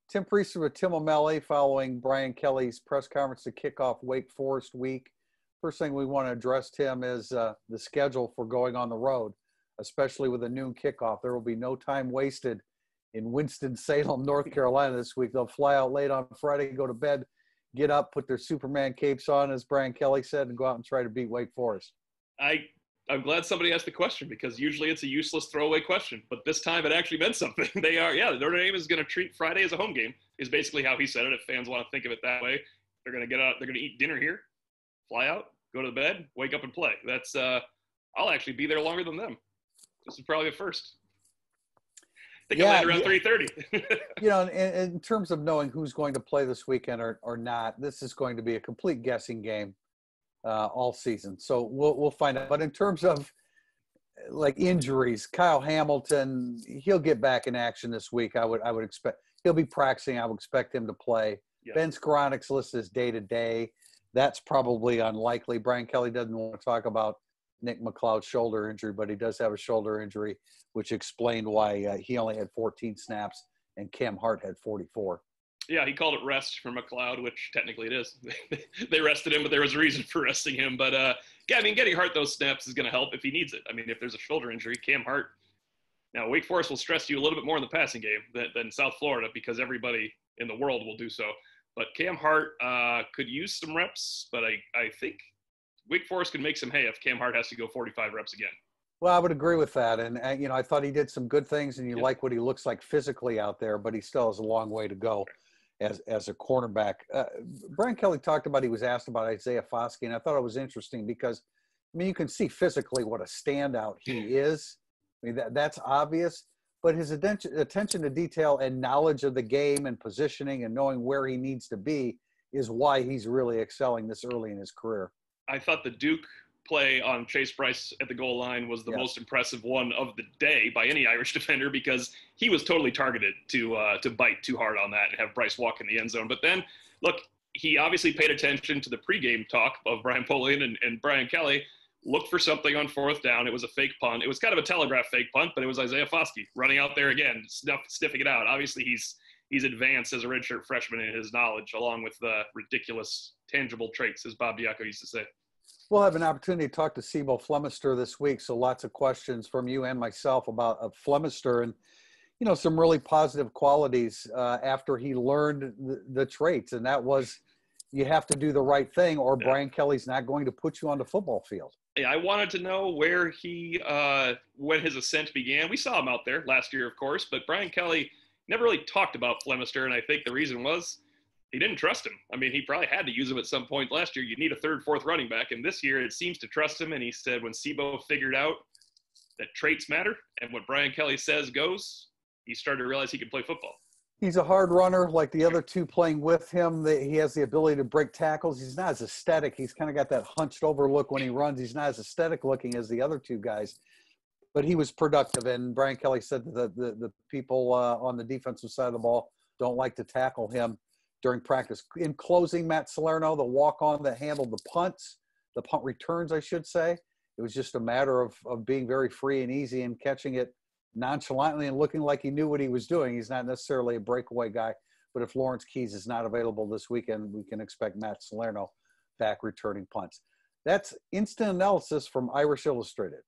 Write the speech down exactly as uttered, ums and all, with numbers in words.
Tim Prister with Tim O'Malley following Brian Kelly's press conference to kick off Wake Forest week. First thing we want to address, Tim, is uh, the schedule for going on the road, especially with a noon kickoff. There will be no time wasted in Winston-Salem, North Carolina this week. They'll fly out late on Friday, go to bed, get up, put their Superman capes on, as Brian Kelly said, and go out and try to beat Wake Forest. I, I'm glad somebody asked the question, because usually it's a useless throwaway question, but this time it actually meant something. They are, yeah, Notre Dame is going to treat Friday as a home game, is basically how he said it. If fans want to think of it that way, they're going to get out, they're going to eat dinner here, fly out, go to the bed, wake up and play. That's, uh, I'll actually be there longer than them. This is probably the first. I think yeah, I land around yeah. three thirty. You know, in, in terms of knowing who's going to play this weekend or, or not, this is going to be a complete guessing game uh, all season. So we'll we'll find out. But in terms of like injuries, Kyle Hamilton, he'll get back in action this week. I would I would expect he'll be practicing. I would expect him to play. Yes. Ben Skoronek's listed as day to day. That's probably unlikely. Brian Kelly doesn't want to talk about Nick McLeod's shoulder injury, but he does have a shoulder injury, which explained why uh, he only had fourteen snaps and Cam Hart had forty-four. Yeah, he called it rest for McLeod, which technically it is. They rested him, but there was a reason for resting him. But, uh, yeah, I mean, getting Hart those snaps is going to help if he needs it. I mean, if there's a shoulder injury, Cam Hart. Now, Wake Forest will stress you a little bit more in the passing game than, than South Florida, because everybody in the world will do so. But Cam Hart uh, could use some reps, but I, I think Wake Forest can make some hay if Cam Hart has to go forty-five reps again. Well, I would agree with that. And, and you know, I thought he did some good things, and you Yep. like what he looks like physically out there, but he still has a long way to go as as a cornerback. Uh, Brian Kelly talked about, he was asked about Isaiah Foskey, and I thought it was interesting because, I mean, you can see physically what a standout he is. I mean, that that's obvious, but his attention, attention to detail and knowledge of the game and positioning and knowing where he needs to be is why he's really excelling this early in his career. I thought the Duke play on Chase Bryce at the goal line was the Yeah. most impressive one of the day by any Irish defender, because he was totally targeted to uh, to bite too hard on that and have Bryce walk in the end zone. But then, look, he obviously paid attention to the pregame talk of Brian Polian and, and Brian Kelly, looked for something on fourth down. It was a fake punt. It was kind of a telegraph fake punt, but it was Isaiah Foskey running out there again, snuff, sniffing it out. Obviously, he's he's advanced as a redshirt freshman in his knowledge, along with the ridiculous tangible traits, as Bob Diaco used to say. We'll have an opportunity to talk to Sibo Flemister this week, so lots of questions from you and myself about uh, Flemister and, you know, some really positive qualities uh, after he learned the, the traits, and that was you have to do the right thing or Yeah. Brian Kelly's not going to put you on the football field. Hey, I wanted to know where he, uh, when his ascent began. We saw him out there last year, of course, but Brian Kelly never really talked about Flemister, and I think the reason was he didn't trust him. I mean, he probably had to use him at some point last year. You need a third, fourth running back, and this year it seems to trust him, and he said when Sibo figured out that traits matter and what Brian Kelly says goes, he started to realize he could play football. He's a hard runner like the other two playing with him. He has the ability to break tackles. He's not as aesthetic. He's kind of got that hunched over look when he runs. He's not as aesthetic looking as the other two guys, but he was productive. And Brian Kelly said that the, the, the people uh, on the defensive side of the ball don't like to tackle him during practice. In closing, Matt Salerno, the walk-on that handled the punts, the punt returns, I should say. It was just a matter of, of being very free and easy and catching it nonchalantly and looking like he knew what he was doing. He's not necessarily a breakaway guy, but if Lawrence Keys is not available this weekend, we can expect Matt Salerno back returning punts. That's instant analysis from Irish Illustrated.